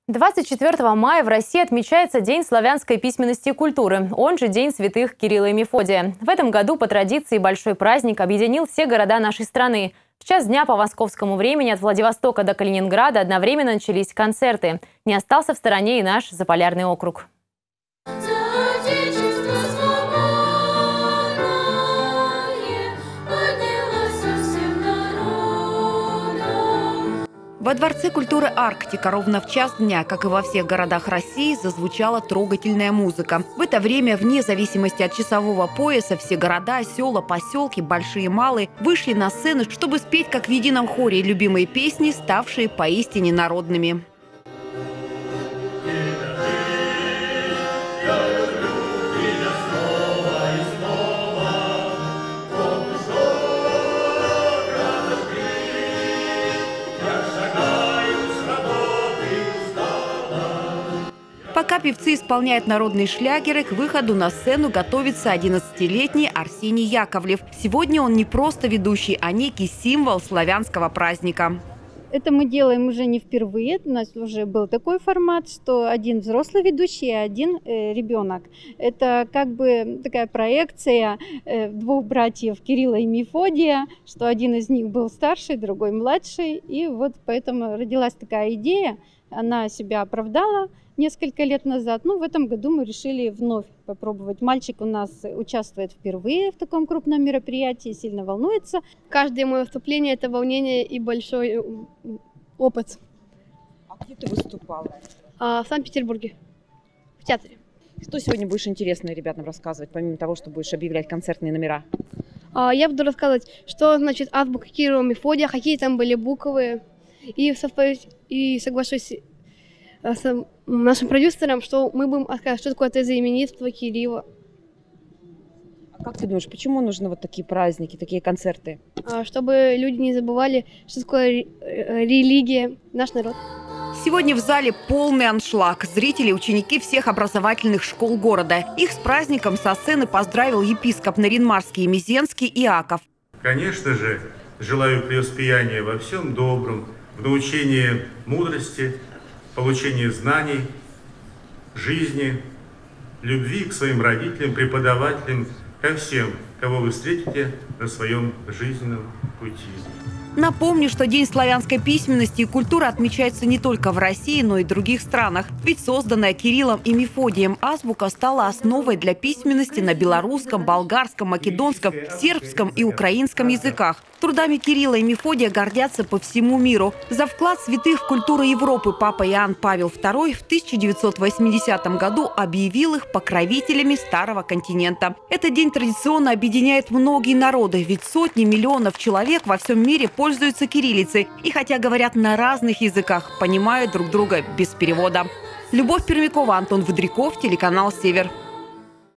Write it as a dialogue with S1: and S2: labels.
S1: 24 мая в России отмечается День славянской письменности и культуры, он же День святых Кирилла и Мефодия. В этом году по традиции большой праздник объединил все города нашей страны. В час дня по московскому времени от Владивостока до Калининграда одновременно начались концерты. Не остался в стороне и наш Заполярный округ.
S2: Во Дворце культуры «Арктика» ровно в час дня, как и во всех городах России, зазвучала трогательная музыка. В это время, вне зависимости от часового пояса, все города, села, поселки, большие и малые, вышли на сцену, чтобы спеть как в едином хоре любимые песни, ставшие поистине народными. Пока певцы исполняют народные шлягеры, к выходу на сцену готовится 11-летний Арсений Яковлев. Сегодня он не просто ведущий, а некий символ славянского праздника.
S3: Это мы делаем уже не впервые. У нас уже был такой формат, что один взрослый ведущий, а один ребенок. Это как бы такая проекция двух братьев Кирилла и Мефодия, что один из них был старший, другой младший. И вот поэтому родилась такая идея. Она себя оправдала несколько лет назад. Ну, в этом году мы решили вновь попробовать. Мальчик у нас участвует впервые в таком крупном мероприятии, сильно волнуется.
S4: Каждое мое выступление – это волнение и большой опыт.
S2: А где ты выступала?
S4: В Санкт-Петербурге, в театре.
S2: Что сегодня будешь интересно ребятам рассказывать, помимо того, что будешь объявлять концертные номера?
S4: Я буду рассказывать, что значит азбука Кирилла и Мефодия, какие там были буквы. И соглашусь с нашим продюсером, что мы будем рассказывать, что такое тезоименитство Кирилла.
S2: А как ты думаешь, почему нужны вот такие праздники, такие концерты?
S4: Чтобы люди не забывали, что такое религия, наш народ.
S2: Сегодня в зале полный аншлаг. Зрители, ученики всех образовательных школ города. Их с праздником со сцены поздравил епископ Наринмарский и Мезенский Иаков.
S5: Конечно же, желаю преуспеяния во всем добром, в научении мудрости, получении знаний, жизни, любви к своим родителям, преподавателям, ко всем, кого вы встретите на своем жизненном пути.
S2: Напомню, что День славянской письменности и культуры отмечается не только в России, но и в других странах. Ведь созданная Кириллом и Мефодием азбука стала основой для письменности на белорусском, болгарском, македонском, сербском и украинском языках. Трудами Кирилла и Мефодия гордятся по всему миру. За вклад святых в культуру Европы папа Иоанн Павел II в 1980 году объявил их покровителями Старого континента. Этот день традиционно объединяет многие народы, ведь сотни миллионов человек во всем мире пользуются кириллицей. И хотя говорят на разных языках, понимают друг друга без перевода. Любовь Пермякова, Антон Выдряков, телеканал «Север».